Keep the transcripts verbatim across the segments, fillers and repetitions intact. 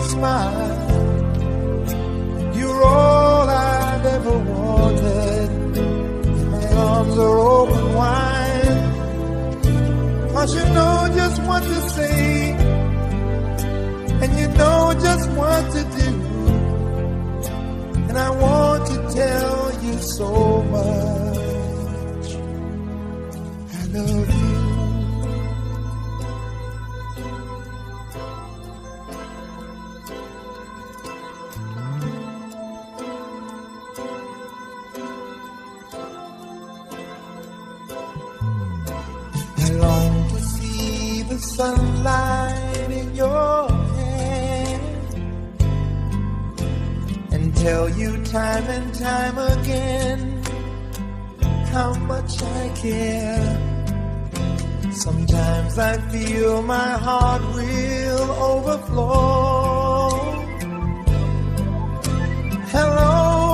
smile. You're all I've ever wanted. My arms are open wide, 'cause you know just what to say, and you know just what to do. And I want to tell you so much. I love you. I long to see the sunlight in your hair and tell you time and time again how much I care. Sometimes I feel my heart will overflow. Hello,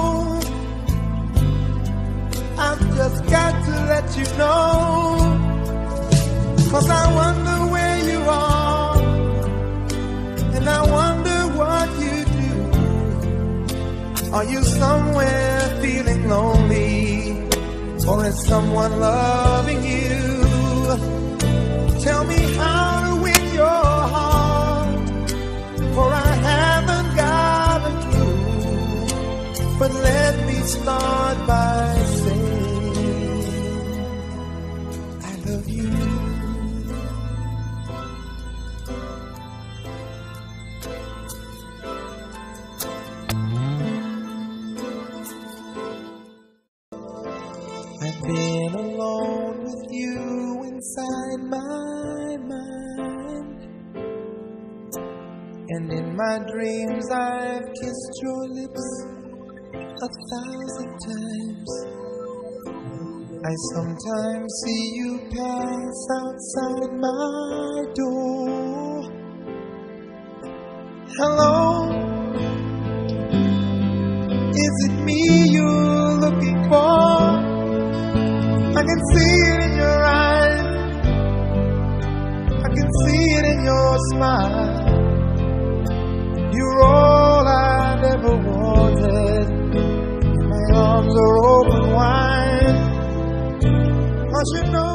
I've just got to let you know, 'cause I wonder where you are, and I wonder what you do. Are you somewhere feeling lonely, or is someone loving you? Tell me how to win your heart, for I haven't got a clue. But let me start by saying I love you. I've been alone with you inside my mind, and in my dreams I've kissed your lips a thousand times. I sometimes see you pass outside my door. Hello, is it me you're looking for? I can see it in your eyes, I can see it in your smile. You're all I've ever wanted. My arms are open wide, 'cause you know